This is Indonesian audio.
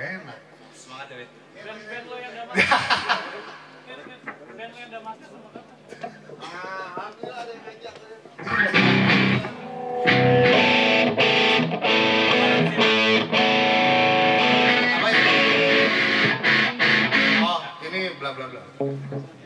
enak. Semangat ya, Wit. Band lo yang udah masuk. Band lo yang udah masuk sama kamu. Alhamdulillah ada yang ngajak. Apa itu? Oh, ini bla bla bla.